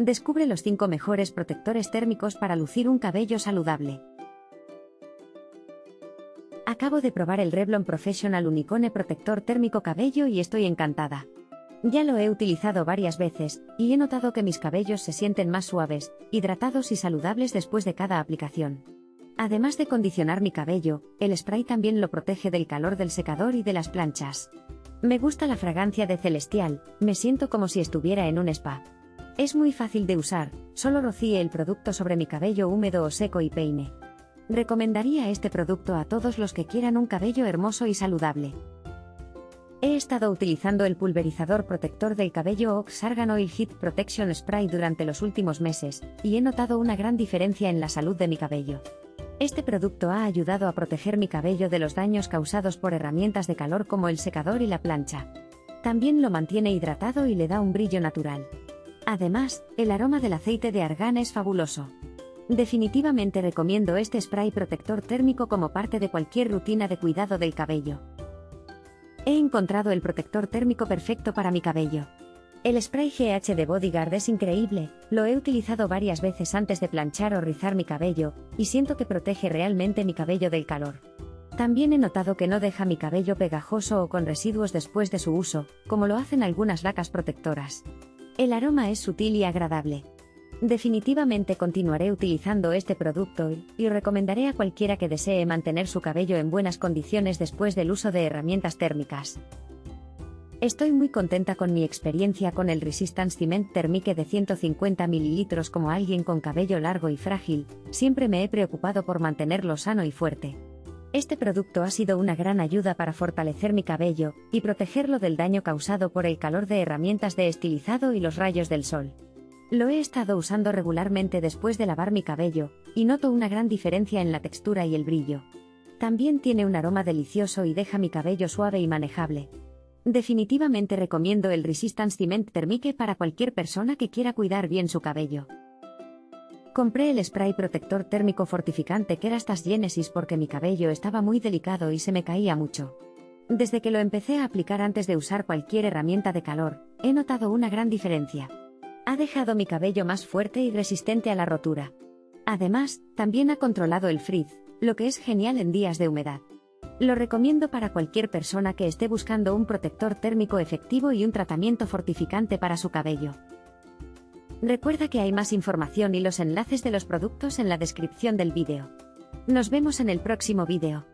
Descubre los 5 mejores protectores térmicos para lucir un cabello saludable. Acabo de probar el Revlon Professional Unicone Protector Térmico Cabello y estoy encantada. Ya lo he utilizado varias veces, y he notado que mis cabellos se sienten más suaves, hidratados y saludables después de cada aplicación. Además de condicionar mi cabello, el spray también lo protege del calor del secador y de las planchas. Me gusta la fragancia de Celestial, me siento como si estuviera en un spa. Es muy fácil de usar, solo rocíe el producto sobre mi cabello húmedo o seco y peine. Recomendaría este producto a todos los que quieran un cabello hermoso y saludable. He estado utilizando el pulverizador protector del cabello Ox Argan Oil Heat Protection Spray durante los últimos meses, y he notado una gran diferencia en la salud de mi cabello. Este producto ha ayudado a proteger mi cabello de los daños causados por herramientas de calor como el secador y la plancha. También lo mantiene hidratado y le da un brillo natural. Además, el aroma del aceite de argán es fabuloso. Definitivamente recomiendo este spray protector térmico como parte de cualquier rutina de cuidado del cabello. He encontrado el protector térmico perfecto para mi cabello. El spray GH de Bodyguard es increíble, lo he utilizado varias veces antes de planchar o rizar mi cabello, y siento que protege realmente mi cabello del calor. También he notado que no deja mi cabello pegajoso o con residuos después de su uso, como lo hacen algunas lacas protectoras. El aroma es sutil y agradable. Definitivamente continuaré utilizando este producto y recomendaré a cualquiera que desee mantener su cabello en buenas condiciones después del uso de herramientas térmicas. Estoy muy contenta con mi experiencia con el Resistance Cement Thermique de 150 ml. Como alguien con cabello largo y frágil, siempre me he preocupado por mantenerlo sano y fuerte. Este producto ha sido una gran ayuda para fortalecer mi cabello y protegerlo del daño causado por el calor de herramientas de estilizado y los rayos del sol. Lo he estado usando regularmente después de lavar mi cabello, y noto una gran diferencia en la textura y el brillo. También tiene un aroma delicioso y deja mi cabello suave y manejable. Definitivamente recomiendo el Resistance Cement Thermique para cualquier persona que quiera cuidar bien su cabello. Compré el spray protector térmico fortificante Kerastase Genesis porque mi cabello estaba muy delicado y se me caía mucho. Desde que lo empecé a aplicar antes de usar cualquier herramienta de calor, he notado una gran diferencia. Ha dejado mi cabello más fuerte y resistente a la rotura. Además, también ha controlado el frizz, lo que es genial en días de humedad. Lo recomiendo para cualquier persona que esté buscando un protector térmico efectivo y un tratamiento fortificante para su cabello. Recuerda que hay más información y los enlaces de los productos en la descripción del vídeo. Nos vemos en el próximo vídeo.